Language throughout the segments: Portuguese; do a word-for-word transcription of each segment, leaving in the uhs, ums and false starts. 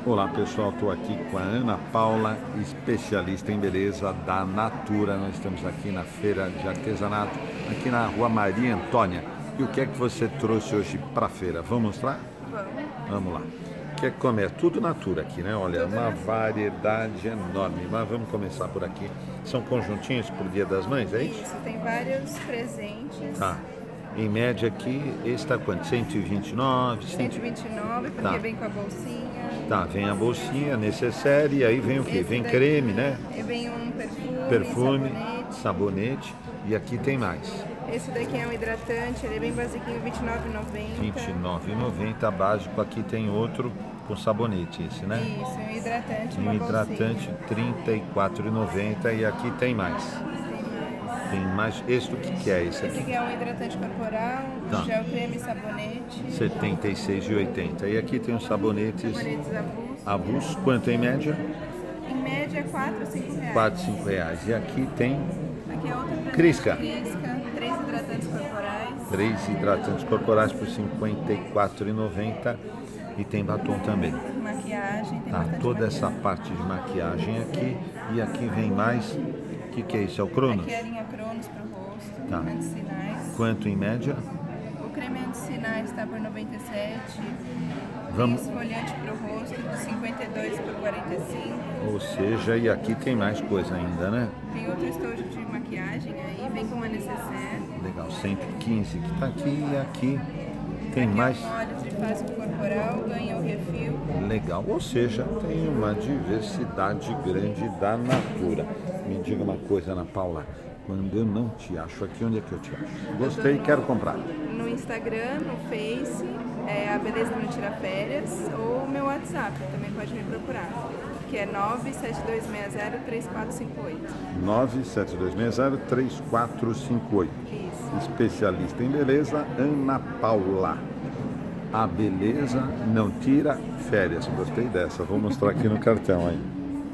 Olá pessoal, estou aqui com a Ana Paula, especialista em beleza da Natura. Nós estamos aqui na feira de artesanato, aqui na rua Maria Antônia. E o que é que você trouxe hoje para a feira? Vamos mostrar? Vamos. Vamos lá. Quer comer? Tudo Natura aqui, né? Olha, Tudo uma Natura. variedade enorme. Mas vamos começar por aqui. São conjuntinhos por Dia das Mães, é isso? Isso, tem vários presentes. Tá. Em média aqui, esse está quanto? cento e vinte e nove? cento e vinte e nove, porque Tá. vem com a bolsinha. Tá, vem a bolsinha necessária e aí vem o que? Esse Vem daqui, creme, né? e vem um perfume, Perfume, sabonete. sabonete e aqui tem mais. Esse daqui é um hidratante, ele é bem basiquinho, vinte e nove reais e noventa centavos. vinte e nove reais e noventa centavos básico. Aqui tem outro com sabonete, esse, né? Isso, um hidratante, Um uma hidratante bolsinha. trinta e quatro reais e noventa centavos e aqui tem mais. Tem mais. Tem mais. Esse do que, que é esse Esse aqui? aqui é um hidratante corporal, Tá. gel creme e sabonete. setenta e seis reais e oitenta centavos. E aqui tem os sabonetes Sabonetes avulsos. avulsos. Quanto em média? Em média, quatro a cinco reais. quatro, cinco reais. E aqui tem Aqui é outra presente, Crisca. Crisca, três hidratantes corporais. três hidratantes corporais por cinquenta e quatro reais e noventa centavos. E tem batom também. Maquiagem, tem Tá, bastante toda essa maquiagem. parte de maquiagem aqui. E aqui vem mais. O que, que é isso? É o Cronos? Aqui é a linha Cronos para o rosto, Tá. anti-sinais. Quanto em média? O creme anti-sinais está por noventa e sete reais. Vamos. Tem esfoliante para o rosto de cinquenta e dois por quarenta e cinco. Ou seja, e aqui tem mais coisa ainda, né? Tem outro estojo de maquiagem aí, vem com uma necessaire. Legal, cento e quinze que tá aqui e aqui tem Aqui mais. é um óleo trifásico corporal, ganha o refil. Legal, ou seja, tem uma diversidade grande da Natura. Me diga uma coisa, Ana Paula, quando eu não te acho aqui, onde é que eu te acho? Gostei, quero comprar. No Instagram, no Face, é a Beleza Não Tira Férias, ou o meu WhatsApp, também pode me procurar, que é nove sete dois seis zero três quatro cinco oito. nove sete dois seis zero três quatro cinco oito. Isso. Especialista em beleza, Ana Paula. A beleza não tira férias. Gostei dessa. Vou mostrar aqui no cartão aí.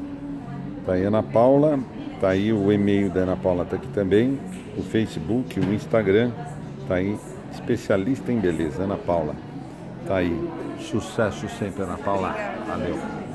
Tá aí Ana Paula. Tá aí o e-mail da Ana Paula, tá aqui também. O Facebook, o Instagram. Tá aí. Especialista em beleza, Ana Paula. Tá aí. Sucesso sempre, Ana Paula. Obrigada. Valeu.